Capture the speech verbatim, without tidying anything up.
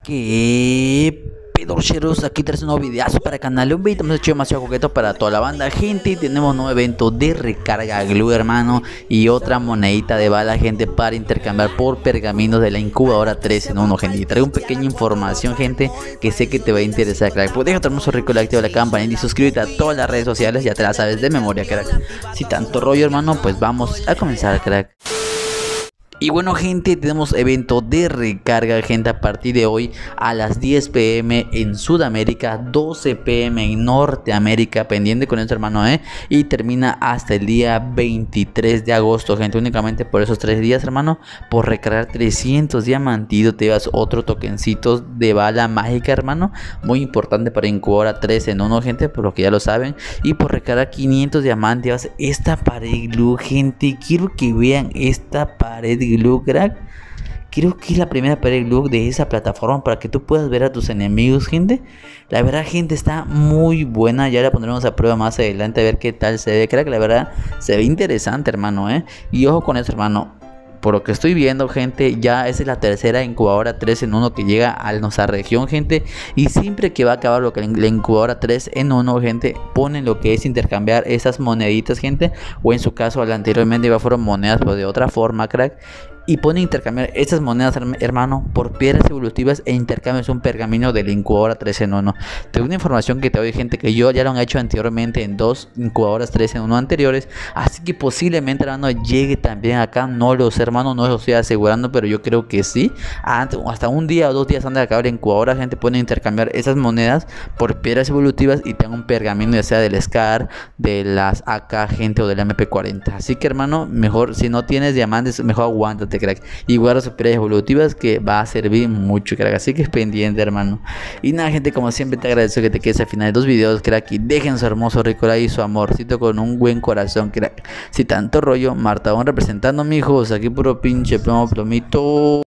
¿Qué pedorcheros? Aquí traes un nuevo videazo para el canal. Un video hemos hecho demasiado coqueto para toda la banda, gente. Y tenemos un nuevo evento de recarga glue, hermano. Y otra monedita de bala, gente, para intercambiar por pergaminos de la incubadora tres en uno, gente. Y traigo una pequeña información, gente, que sé que te va a interesar, crack. Pues deja tu hermoso rico, activa la campanita y suscríbete a todas las redes sociales. Ya te la sabes de memoria, crack. Si tanto rollo, hermano, pues vamos a comenzar, crack. Y bueno, gente, tenemos evento de recarga, gente, a partir de hoy a las diez pm en Sudamérica, doce pm en Norteamérica, pendiente con esto, hermano, eh y termina hasta el día veintitrés de agosto, gente. Únicamente por esos tres días, hermano, por recargar trescientos diamantitos te llevas otro tokencito de bala mágica, hermano, muy importante para incubadora tres en uno, gente, por lo que ya lo saben. Y por recargar quinientos diamantes llevas esta pared glue, gente. Quiero que vean esta pared glue, crack. Creo que es la primera pared glue de esa plataforma para que tú puedas ver a tus enemigos, gente. La verdad, gente, está muy buena. Ya la pondremos a prueba más adelante a ver qué tal se ve, crack. La verdad, se ve interesante, hermano, eh y ojo con eso, hermano. Por lo que estoy viendo, gente, ya esa es la tercera incubadora tres en uno que llega a nuestra región, gente. Y siempre que va a acabar lo que la incubadora tres en uno, gente, ponen lo que es intercambiar esas moneditas, gente. O en su caso, anteriormente iba fueron monedas, pero de otra forma, crack. Y ponen intercambiar esas monedas, hermano, por piedras evolutivas e intercambias un pergamino de la incubadora tres en uno. Tengo una información que te doy, gente, que yo ya lo han hecho anteriormente en dos incubadoras tres en uno anteriores. Así que posiblemente, hermano, llegue también acá. No lo sé, hermano, no lo estoy asegurando, pero yo creo que sí. Hasta un día o dos días antes de acabar la incubadora, gente, pueden intercambiar esas monedas por piedras evolutivas y tengan un pergamino, ya sea del Scar, de las A K, gente, o del M P cuarenta. Así que, hermano, mejor, si no tienes diamantes, mejor aguántate, crack, y guarda sus piedras evolutivas, que va a servir mucho, crack. Así que es pendiente, hermano. Y nada, gente, como siempre te agradezco que te quedes al final de los videos, crack, y dejen su hermoso rico like y su amorcito con un buen corazón, crack. Si tanto rollo, Marta, representando a mis hijos, aquí puro pinche plomo plomito.